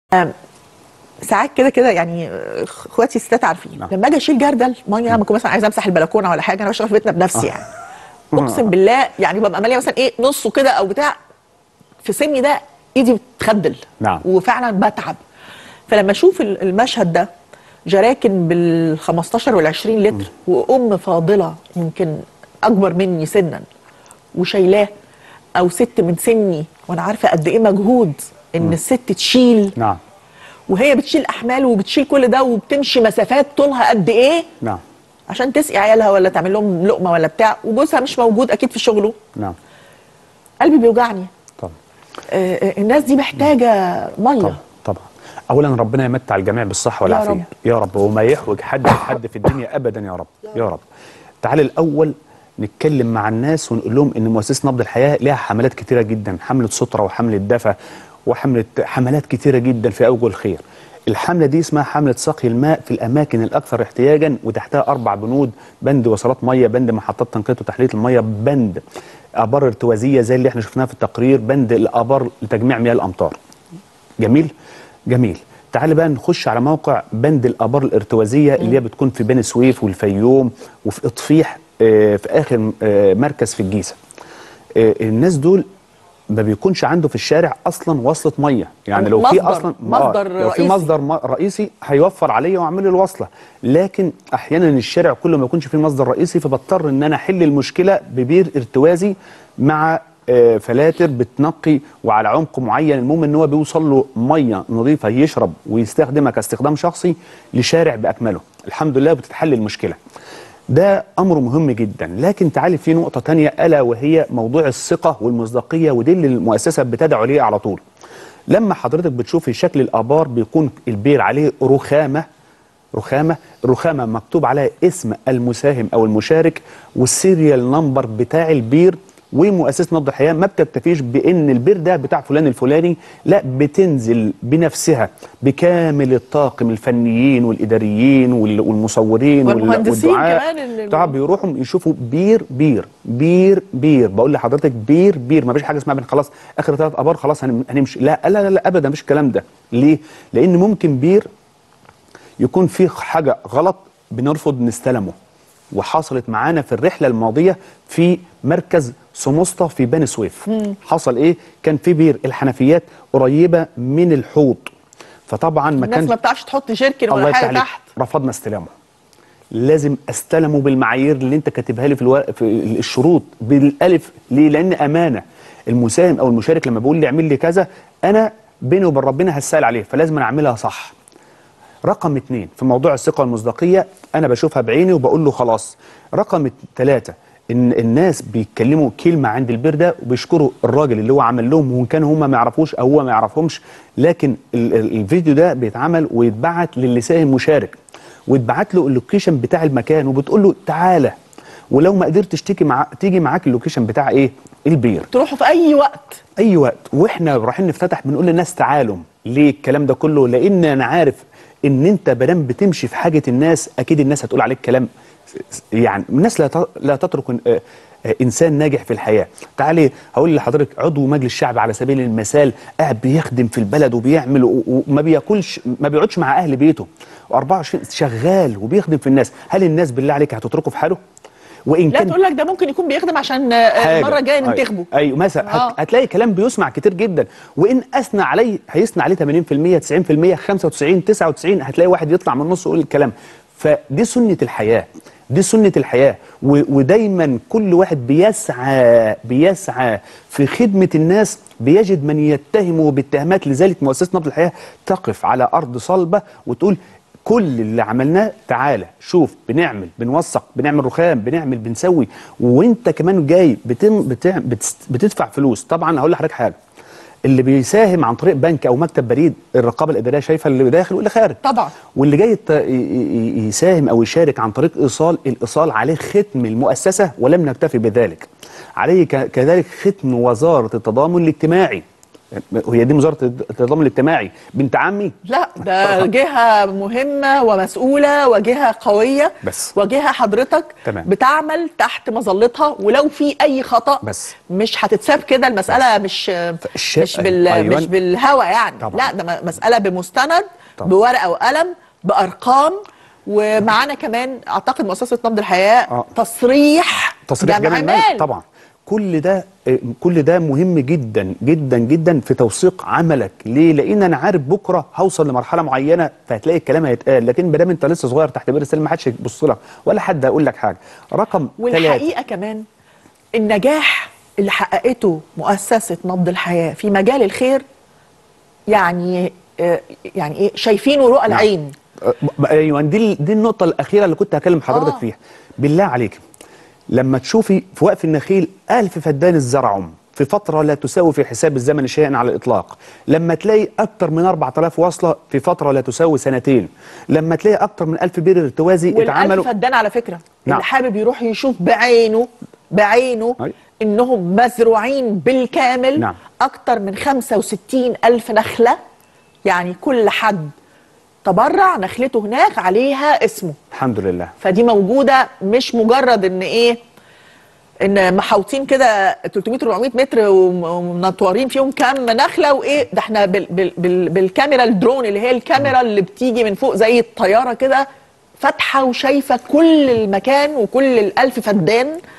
ساعات كده كده يعني اخواتي الستات عارفين لما اجي اشيل جردل ميه، لما اكون مثلا عايزه امسح البلكونه ولا حاجه، انا بشتغل في بيتنا بنفسي يعني اقسم بالله يعني ببقى ماليه مثلا ايه نصه كده او بتاع، في سني ده ايدي بتخدل وفعلا بتعب. فلما اشوف المشهد ده جراكن بال 15 وال 20 لتر وام فاضله يمكن اكبر مني سنا وشايلاه، او ست من سني وانا عارفه قد ايه مجهود ان الست تشيل، وهي بتشيل احمال وبتشيل كل ده وبتمشي مسافات طولها قد ايه عشان تسقي عيالها ولا تعمل لهم لقمه ولا بتاع، وجوزها مش موجود اكيد في شغله. قلبي بيوجعني. طبعا الناس دي محتاجه ميه. طبعا اولا ربنا يمتع الجميع بالصحه والعافيه يا رب، وما يحوج حد في الدنيا ابدا يا رب يا رب. تعالى الاول نتكلم مع الناس ونقول لهم ان مؤسسه نبض الحياه لها حملات كتيره جدا، حمله ستره وحمله دفا حملات كتيره جدا في اوجه الخير. الحمله دي اسمها حمله سقي الماء في الاماكن الاكثر احتياجا، وتحتها 4 بنود: بند وصلات ميه، بند محطات تنقيه وتحليه الميه، بند ابار ارتوازيه زي اللي احنا شفناها في التقرير، بند الابار لتجميع مياه الامطار. جميل جميل. تعال بقى نخش على موقع بند الابار الارتوازيه اللي هي بتكون في بني سويف والفيوم وفي اطفيح في اخر مركز في الجيزه. الناس دول ما بيكونش عنده في الشارع اصلا وصله ميه، يعني لو في اصلا لو في مصدر رئيسي هيوفر عليا واعمل لي الوصله، لكن احيانا الشارع كله ما يكونش فيه مصدر رئيسي، فبضطر ان انا احل المشكله ببير ارتوازي مع فلاتر بتنقي وعلى عمق معين، المهم ان هو بيوصل له ميه نظيفه يشرب ويستخدمها كاستخدام شخصي لشارع باكمله. الحمد لله بتتحل المشكله. ده امر مهم جدا. لكن تعالي في نقطه ثانيه الا وهي موضوع الثقه والمصداقيه، ودي اللي المؤسسه بتدعو ليه على طول. لما حضرتك بتشوفي شكل الابار بيكون البير عليه رخامه مكتوب عليها اسم المساهم او المشارك والسيريال نمبر بتاع البير، ومؤسسه نبض الحياه ما بتكتفيش بان البير ده بتاع فلان الفلاني، لا بتنزل بنفسها بكامل الطاقم الفنيين والاداريين والمصورين والمهندسين كمان بيروحوا يشوفوا بير. بقول لحضرتك بير ما فيش حاجه اسمها خلاص اخر 3 ابار خلاص هنمشي، لا ابدا مفيش الكلام ده. ليه؟ لان ممكن بير يكون فيه حاجه غلط بنرفض نستلمه، وحصلت معانا في الرحله الماضيه في مركز سموسطه في بني سويف. حصل ايه؟ كان في بير الحنفيات قريبه من الحوض، فطبعا ما كانش الناس ما بتعرفش تحط جيركن ولا حاجه تحت، رفضنا استلامه. لازم استلمه بالمعايير اللي انت كاتبها لي في الشروط بالالف. ليه؟ لان امانه. المساهم او المشارك لما بيقول لي اعمل لي كذا، انا بيني وبين ربنا هسال عليه، فلازم أنا اعملها صح. رقم 2 في موضوع الثقة والمصداقية أنا بشوفها بعيني وبقول له خلاص. رقم 3 إن الناس بيتكلموا كلمة عند البير ده وبيشكروا الراجل اللي هو عمل لهم، وإن كانوا هم ما يعرفوش أو هو ما يعرفهمش، لكن الفيديو ده بيتعمل ويتبعت للي ساهم مشارك، ويتبعت له اللوكيشن بتاع المكان، وبتقول له تعالى، ولو ما قدرتش تيجي معاك اللوكيشن بتاع إيه؟ البير، تروحوا في أي وقت. وإحنا رايحين نفتتح بنقول للناس تعالوا. ليه الكلام ده كله؟ لأن أنا عارف ان انت بدام بتمشي في حاجه الناس اكيد الناس هتقول عليك كلام، يعني الناس لا تترك انسان ناجح في الحياه. تعالي هقول لحضرتك عضو مجلس الشعب على سبيل المثال قاعد بيخدم في البلد وبيعمل وما بياكلش، ما بيقعدش مع اهل بيته، و24 شغال وبيخدم في الناس، هل الناس بالله عليك هتتركه في حاله؟ وإن لا تقول لك ده ممكن يكون بيخدم عشان المره الجايه ننتخبه. ايوه مثلا هتلاقي كلام بيسمع كتير جدا، وان اثنى عليه هيثنى عليه 80% 90% 95 99، هتلاقي واحد يطلع من النص يقول الكلام. فدي سنه الحياه، دي سنه الحياه، ودايما كل واحد بيسعى في خدمه الناس، بيجد من يتهمه بالتهمات. لذلك مؤسسه نبض الحياه تقف على ارض صلبه وتقول كل اللي عملناه تعالى شوف، بنعمل بنوثق بنعمل رخام بنسوي، وانت كمان جاي بتدفع فلوس. طبعا هقول لحضرتك حاجه، اللي بيساهم عن طريق بنك او مكتب بريد الرقابه الاداريه شايفه اللي داخل واللي خارج طبعا، واللي جاي يساهم او يشارك عن طريق الايصال عليه ختم المؤسسه، ولم نكتفي بذلك، عليه كذلك ختم وزاره التضامن الاجتماعي. وهي دي وزاره التضامن الاجتماعي بنت عمي؟ لا، ده جهة مهمة ومسؤولة وجهة قوية، بس وجهة حضرتك تمام. بتعمل تحت مظلتها، ولو في أي خطأ بس مش هتتساب كده المسألة. مش بالهوى يعني. طبعا. لا، ده مسألة بمستند، طبعا. بورقة وقلم، بأرقام. ومعانا كمان أعتقد مؤسسة نبض الحياة تصريح جمع المال. طبعا كل ده مهم جدا جدا جدا في توثيق عملك. ليه؟ لان انا عارف بكره هوصل لمرحله معينه فهتلاقي الكلام هيتقال، لكن ما دام انت لسه صغير تحت بير السلم ما حدش يبص لك ولا حد هيقول لك حاجه. رقم 3، والحقيقه كمان النجاح اللي حققته مؤسسه نبض الحياه في مجال الخير يعني ايه، شايفينه رؤى العين. ايوه، دي النقطه الاخيره اللي كنت هكلم حضرتك فيها. بالله عليك لما تشوفي في وقف النخيل 1000 فدان الزرعهم في فترة لا تساوي في حساب الزمن شيئا على الإطلاق، لما تلاقي أكتر من 4000 وصلة في فترة لا تساوي سنتين، لما تلاقي أكتر من 1000 بير ارتوازي اتعملوا. وال1000 فدان على فكرة نعم. اللي حابب يروح يشوف بعينه إنهم مزروعين بالكامل. نعم. أكتر من 65,000 نخلة، يعني كل حد تبرع نخلته هناك عليها اسمه. الحمد لله. فدي موجودة، مش مجرد ان محاوطين كده 300 400 متر ومنطورين فيهم كام نخله وايه ده. احنا بالكاميرا الدرون اللي هي الكاميرا اللي بتيجي من فوق زي الطياره كده، فاتحه وشايفه كل المكان وكل ال1000 فدان.